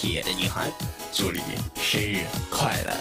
铁的女孩，祝你生日快乐！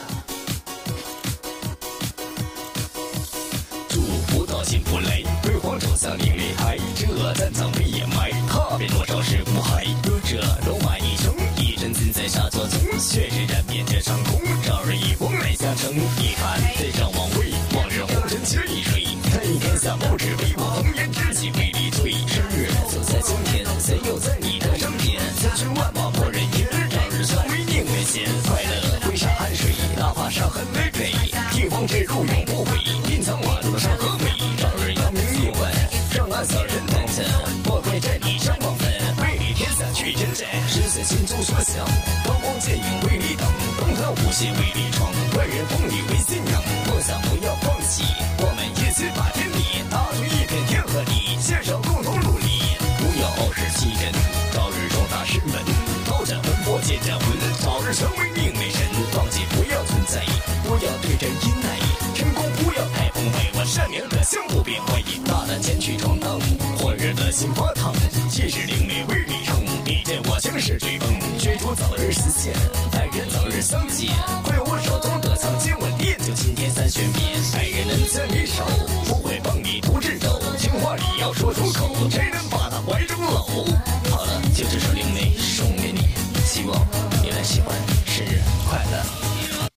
祝福到幸福来，辉煌走向另类海，这战场被掩埋，踏遍多少是苦海。歌者戎马一生，一阵阵在沙漠中，血日染遍这长空，朝日一风来下城。一看再上往回，往日红尘皆已睡，看天下报纸为我红颜知己为你醉。生日就在今天，谁又在你的身边？千军万马破人烟，朝日相会宁愿闲。快乐挥洒汗水，哪怕伤痕累累，帝王之路永不悔，隐藏马路上和美。朝日扬名立万，让暗扫人难枕。莫怪这你伤亡分，为你天下去征战。实在心中所想，刀光剑影为你挡，东堂无限为你闯。万人风雨为信仰，梦想不要放弃，我们一起把天理打出一片天和地，携手共同努力，不要傲视欺人。朝日壮大师门，刀斩魂魄剑斩魂，朝日成为另类神。放弃不要存在，不要对人阴霾，成功不要太澎湃，我善良的相互变坏，大胆前去闯荡，火热的心发烫，气势另类为你撑。你见我强势追风，追逐早日实现，爱人早日相见，快我手中的藏经文练就今天3旋变。爱人能牵你手，不会帮你不智斗，情话你要说出口，谁能把他怀中搂？